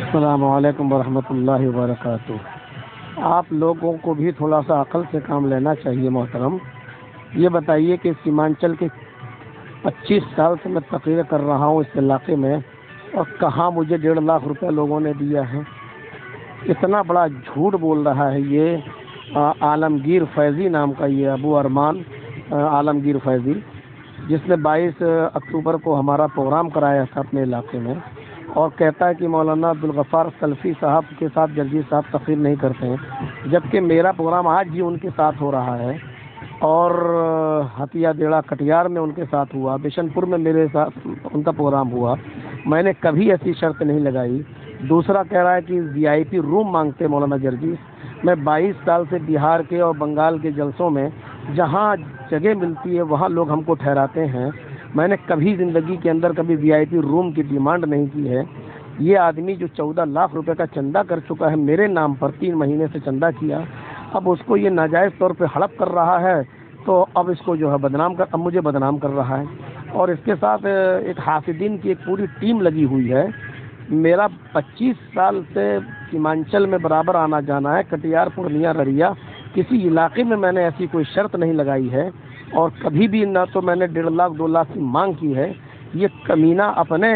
السلام علیکم ورحمۃ اللہ وبرکاتہ۔ آپ لوگوں کو بھی تھوڑا سا عقل سے کام لینا چاہیے محترم۔ یہ بتائیے کہ سیمانچل کے 25 سال سے میں تقریر کر رہا ہوں اس علاقے میں، اور کہاں مجھے 1.5 لاکھ روپے لوگوں نے دیا ہے؟ اتنا بڑا جھوٹ بول رہا ہے یہ عالمگیر فیضی نام کا یہ ابو ارمان عالمگیر فیضی، جس نے 22 اکتوبر کو ہمارا پروگرام کرایا تھا اپنے علاقے میں، اور کہتا ہے کہ مولانا عبدالغفار سلفی صاحب کے ساتھ جرجی صاحب تقریر نہیں کرتے ہیں، جبکہ میرا پروگرام آج بھی ان کے ساتھ ہو رہا ہے، اور ہتیا دیڑا کٹیار میں ان کے ساتھ ہوا، بشن پور میں میرے ساتھ ان کا پروگرام ہوا۔ میں نے کبھی ایسی شرط نہیں لگائی۔ دوسرا کہہ رہا ہے کہ VIP روم مانگتے مولانا جرجی۔ میں 22 سال سے بہار کے اور بنگال کے جلسوں میں جہاں جگہ ملتی ہے وہاں لوگ ہم کو ٹھہراتے ہیں۔ میں نے کبھی زندگی کے اندر کبھی VIP روم کی ڈیمانڈ نہیں کی ہے۔ یہ آدمی جو 14 لاکھ روپے کا چندہ کر چکا ہے میرے نام پر، 3 مہینے سے چندہ کیا، اب اس کو یہ ناجائز طور پہ ہڑپ کر رہا ہے، تو اب اس کو جو ہے اب مجھے بدنام کر رہا ہے، اور اس کے ساتھ ایک حاسدین کی ایک پوری ٹیم لگی ہوئی ہے۔ میرا 25 سال سے سیمانچل میں برابر آنا جانا ہے، کٹیار پورنیہ رریا کسی علاقے میں نے ایسی کوئی شرط نہیں لگائی ہے، اور کبھی بھی نہ تو میں نے 1.5 لاکھ 2 لاکھ کی مانگ کی ہے۔ یہ کمینہ اپنے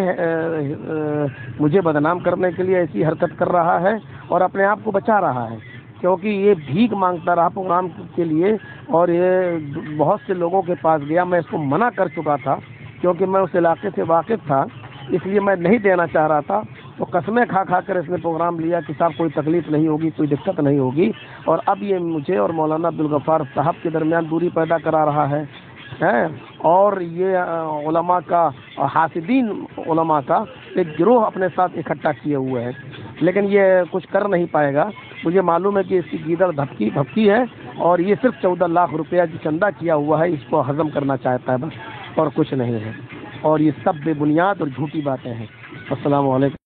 مجھے بدنام کرنے کے لیے ایسی حرکت کر رہا ہے اور اپنے آپ کو بچا رہا ہے، کیونکہ یہ بھیک مانگتا رہا پروگرام کے لیے، اور یہ بہت سے لوگوں کے پاس گیا۔ میں اس کو منع کر چکا تھا کیونکہ میں اس علاقے سے واقف تھا، اس لیے میں نہیں دینا چاہ رہا تھا، تو قسمیں کھا کر اس نے پروگرام لیا کہ صاحب کوئی تکلیف نہیں ہوگی، کوئی دقت نہیں ہوگی، اور اب یہ مجھے اور مولانا عبدالغفار صاحب کے درمیان دوری پیدا کرا رہا ہے، اور یہ علماء کا حاسدین علماء کا ایک گروہ اپنے ساتھ اکٹھا کیے ہوئے ہیں، لیکن یہ کچھ کر نہیں پائے گا۔ مجھے معلوم ہے کہ اس کی گیدڑ بھپکی ہے، اور یہ صرف 14 لاکھ روپیہ جو چندہ کیا ہوا ہے اس کو ہضم کرنا چاہتا ہے بس، اور کچھ نہیں ہے، اور یہ سب بے بنیاد اور جھوٹی باتیں ہیں۔ السلام علیکم۔